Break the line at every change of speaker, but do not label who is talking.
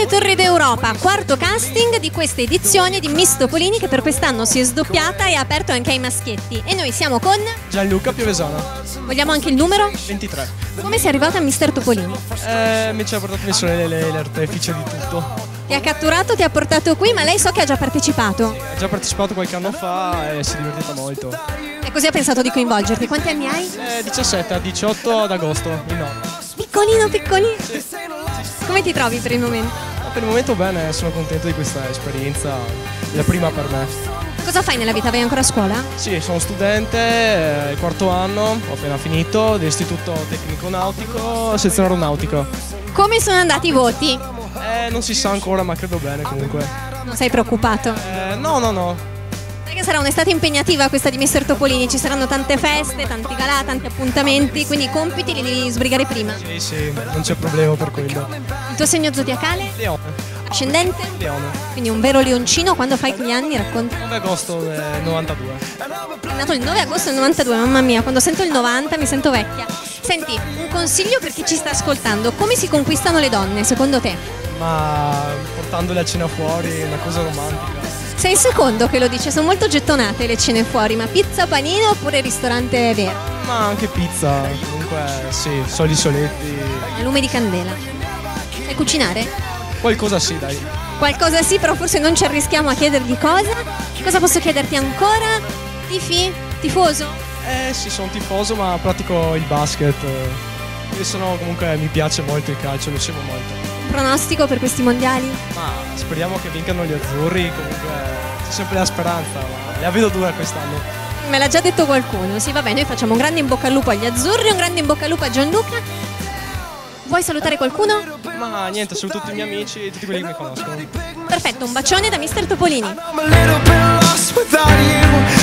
Torri d'Europa, quarto casting di questa edizione di Miss Topolini, che per quest'anno si è sdoppiata e ha aperto anche ai maschietti. E noi siamo con
Gianluca Piovesana.
Vogliamo anche il numero?
23.
Come sei arrivata a Mister Topolini?
Mi ci ha portato mia sorella l'artefice di tutto.
Ti ha catturato, ti ha portato qui, ma lei so che ha già partecipato.
Ha già partecipato qualche anno fa e si è divertita molto.
E così ha pensato di coinvolgerti. Quanti anni hai?
17 a 18 ad agosto, in no.
Piccolino, piccolino.
Sì.
Come ti trovi per il momento?
Per il momento bene, sono contento di questa esperienza, la prima per me.
Cosa fai nella vita? Vai ancora a scuola?
Sì, sono studente, quarto anno, ho appena finito, dell'Istituto Tecnico Nautico, sezione aeronautico.
Come sono andati i voti?
Non si sa ancora, ma credo bene comunque.
Non sei preoccupato?
No.
Sai che sarà un'estate impegnativa questa di Mister Topolini, ci saranno tante feste, tanti galà, tanti appuntamenti, quindi i compiti li devi sbrigare prima.
Sì, non c'è problema per quello.
Il tuo segno zodiacale?
Leone.
Ascendente?
Leone.
Quindi un vero leoncino. Quando fai gli anni? Racconti.
9 agosto del 92.
È nato il 9 agosto del 92, mamma mia, quando sento il 90 mi sento vecchia. Senti, un consiglio per chi ci sta ascoltando: come si conquistano le donne, secondo te?
Ma portandole a cena fuori è una cosa romantica.
Sei il secondo che lo dice, sono molto gettonate le cene fuori, ma pizza, panino oppure ristorante vero?
Ma anche pizza, comunque sì, soletti.
A lume di candela. Sai cucinare?
Qualcosa sì, dai.
Qualcosa sì, però forse non ci arrischiamo a chiedergli cosa. Cosa posso chiederti ancora? Tifoso?
Sì, sono tifoso, ma pratico il basket. E comunque mi piace molto il calcio, lo seguo molto.
Pronostico per questi mondiali?
Ma speriamo che vincano gli azzurri, comunque c'è sempre la speranza, ma la vedo dura quest'anno.
Me l'ha già detto qualcuno, sì, vabbè, noi facciamo un grande in bocca al lupo agli azzurri, un grande in bocca al lupo a Gianluca. Vuoi salutare qualcuno?
Ma niente, saluto tutti i miei amici e tutti quelli che mi conoscono.
Perfetto, un bacione da Mister Topolini.
I'm a little bit lost without you.